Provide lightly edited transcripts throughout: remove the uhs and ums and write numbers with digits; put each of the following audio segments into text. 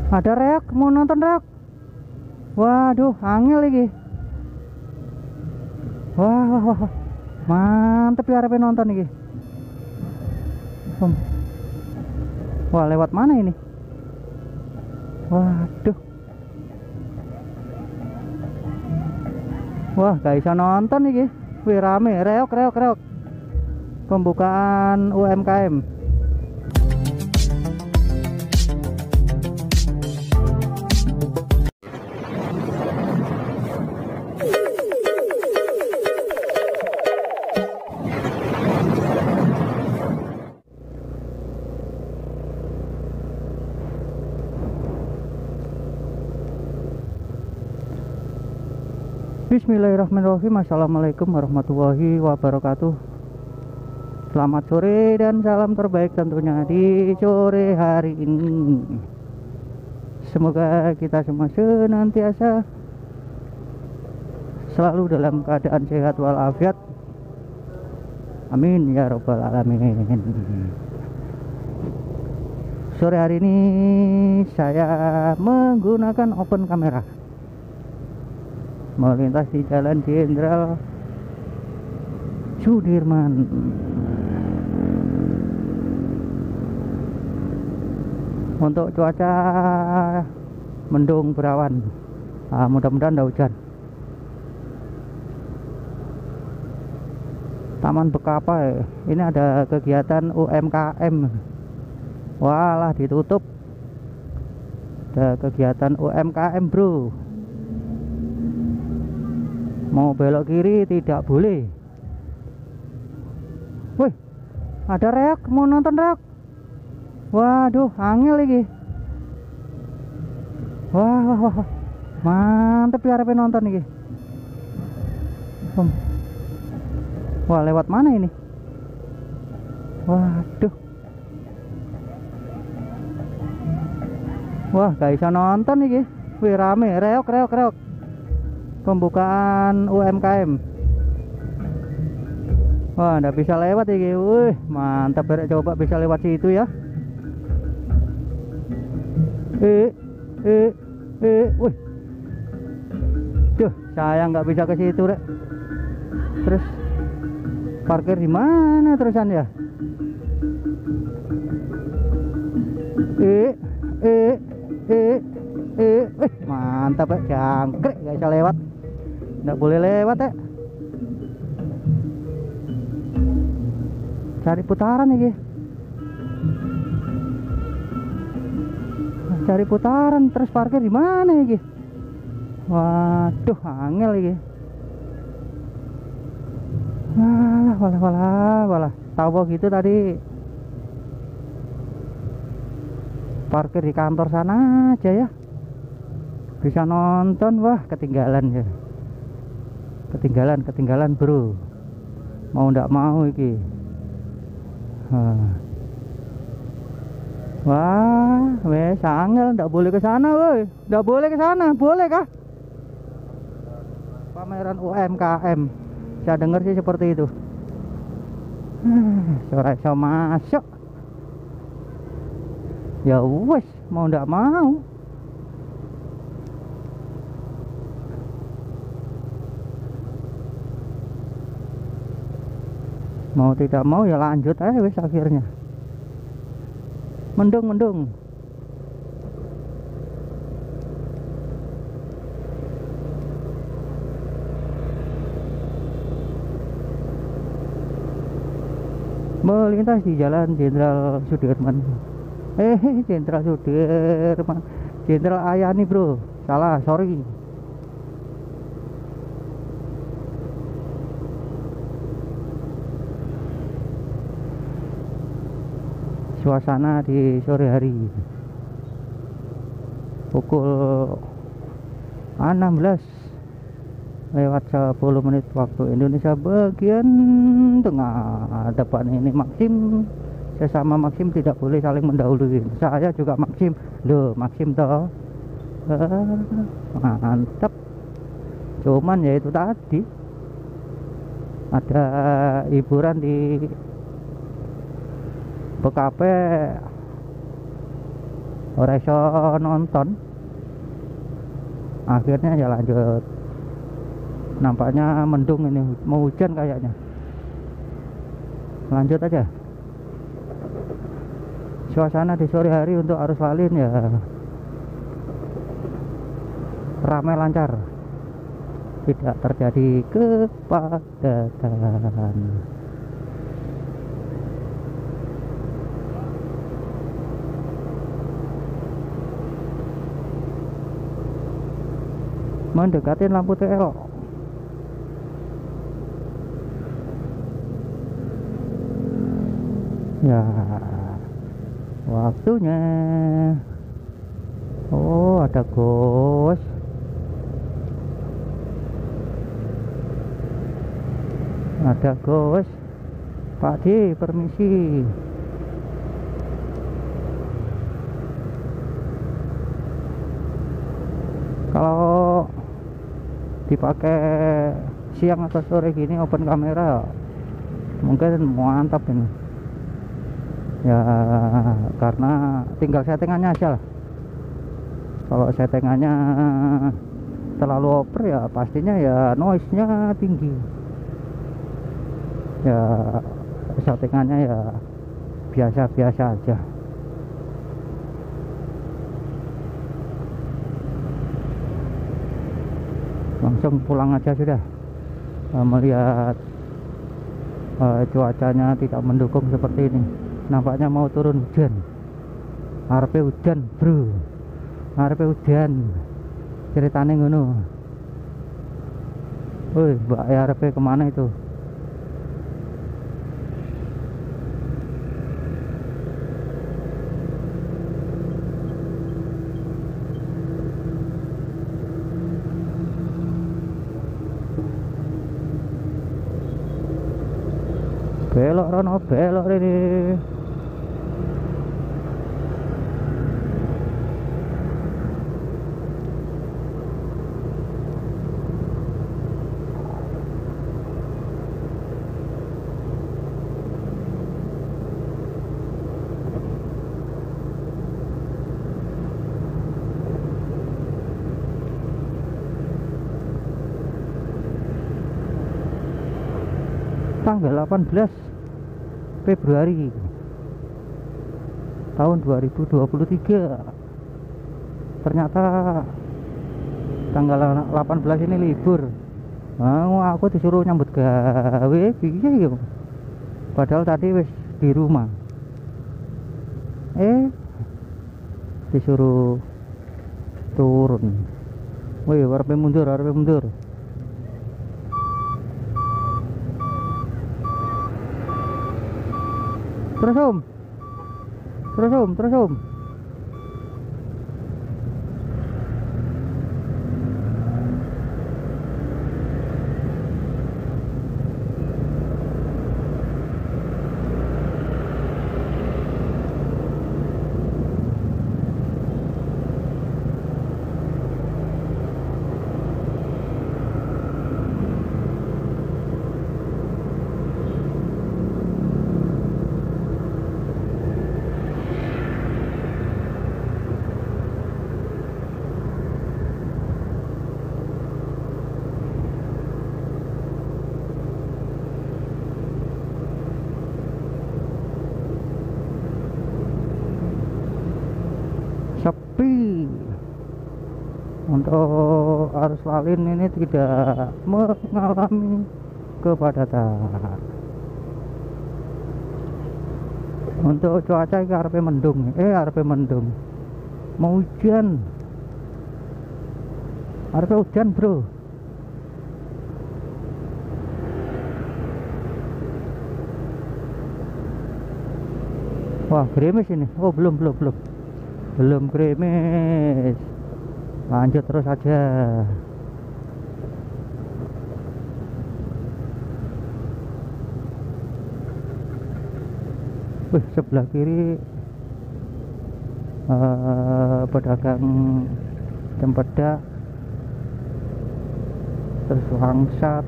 Ada reak, mau nonton reak. Waduh, angel lagi. Wah, wah, wah. Mantep ya arep nonton iki. Wah, lewat mana ini? Waduh. Wah, gak bisa nonton iki. Wih, rame, reok, reok, reok. Pembukaan UMKM. Bismillahirrahmanirrahim. Assalamualaikum warahmatullahi wabarakatuh. Selamat sore dan salam terbaik tentunya di sore hari ini. Semoga kita semua senantiasa selalu dalam keadaan sehat walafiat. Amin ya robbal alamin. Sore hari ini saya menggunakan open kamera melintas di Jalan Jenderal Sudirman. Untuk cuaca mendung berawan, mudah-mudahan tidak hujan. Taman Bekapai ini ada kegiatan UMKM. Walah, ditutup. Ada kegiatan UMKM bro. Mau belok kiri tidak boleh. Wih, ada reak, mau nonton reak. Waduh, angel lagi. Wah, wah, wah. Mantep ya arep nonton iki. Wah, lewat mana ini? Waduh. Wah, gak bisa nonton iki. Wih, rame, reok, reok, reok. Pembukaan UMKM. Wah, ndak bisa lewat iki. Wih, mantap. Coba bisa lewat situ ya. Wih. Duh, saya nggak bisa ke situ, Rek. Terus parkir di mana terusan ya? Wih, mantap ya, jangkrik, nggak bisa lewat. Nggak boleh lewat ya. Cari putaran nih. Cari putaran terus parkir di mana iki? Waduh, angel iki. Walah. Tahu gitu tadi. Parkir di kantor sana aja ya. Bisa nonton. Wah, ketinggalan ya. Ketinggalan bro. Mau ndak mau iki. Wah, wes angel, ndak boleh ke sana, woi. Ndak boleh ke sana, boleh kah? Pameran UMKM. Saya dengar sih seperti itu. Sore saya masuk. Ya wes, mau ndak mau. Mau tidak mau ya lanjut aja wes akhirnya. Mendung. Melintas di Jalan Jenderal Sudirman. Jenderal Sudirman. Jenderal Ayani bro. Salah, sorry. Suasana di sore hari pukul 16 lewat 10 menit waktu Indonesia bagian tengah. Depan ini Maxim, sesama Maxim tidak boleh saling mendahului. Saya juga Maxim, loh Maxim toh. Mantap. Cuman ya itu tadi ada hiburan di Bekapai ora iso nonton, akhirnya ya lanjut. Nampaknya mendung ini, mau hujan kayaknya. Lanjut aja. Suasana di sore hari untuk arus lalin ya ramai lancar, tidak terjadi kepadatan. Mendekati lampu TL. Ya, waktunya. Oh, ada ghost. Ada ghost. Pak D, permisi. Kalau dipakai siang atau sore gini open kamera mungkin mantap ini ya, karena tinggal settingannya aja lah. Kalau settingannya terlalu over ya pastinya ya noise nya tinggi ya, settingannya ya biasa-biasa aja. Langsung pulang aja sudah, melihat cuacanya tidak mendukung seperti ini. Nampaknya mau turun hujan. Arepe hujan bro, arepe hujan ceritanya ngono. Woi mbak arepe kemana itu? Belok rono, belok ini. Tanggal 18 Februari tahun 2023. Ternyata tanggal 18 ini libur. Nah, aku disuruh nyambut gawe piye yo. Padahal tadi wis di rumah. Disuruh turun. Woi, arepe mundur, arepe mundur. Terus om, terus om, terus om. Sepi. Untuk arus lalin ini tidak mengalami kepadatan. Untuk cuaca ini arepe mendung, arepe mendung. Mau hujan. Arepe hujan, bro. Wah, gerimis ini. Oh, belum gerimis. Lanjut terus aja. Wih, sebelah kiri pedagang cempedak, terus wangsat,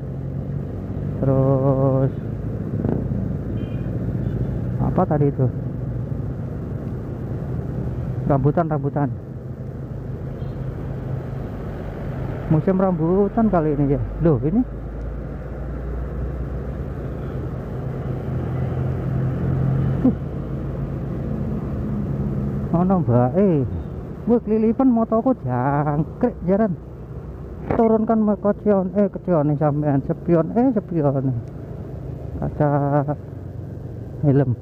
terus apa tadi itu, Rambutan musim rambutan kali ini ya. Loh ini ono bae. Wih kelilipan motoku jangkrik jaran. Turunkan kecion kecion sampean sepion kaca helm.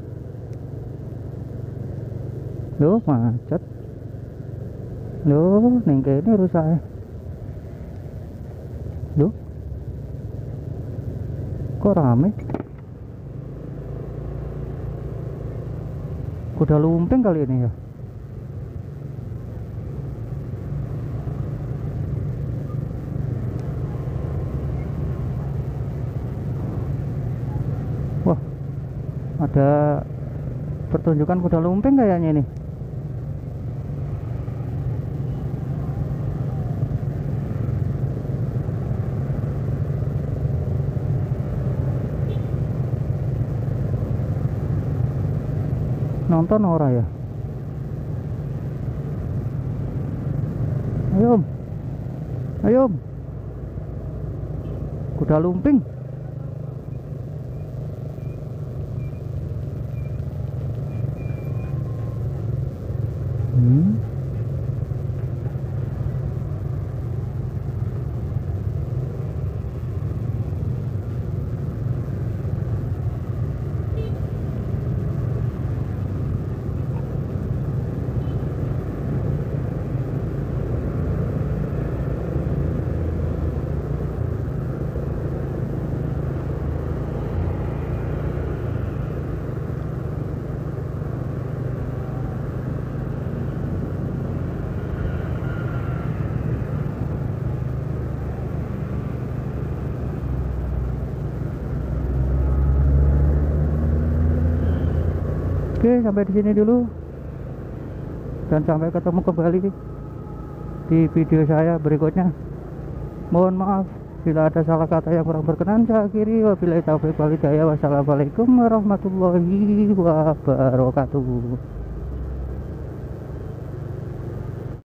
Loh macet. Loh ning kene rusake. Loh kok rame? Kuda lumping kali ini ya. Wah, ada pertunjukan kuda lumping kayaknya ini. Nonton ora ya? Ayo Om. Ayo Om. Kuda lumping. Oke, sampai di sini dulu. Dan sampai ketemu kembali di video saya berikutnya. Mohon maaf bila ada salah kata yang kurang berkenan. Saya akhiri, wabillahi taufiq wal hidayah. Wassalamualaikum warahmatullahi wabarakatuh.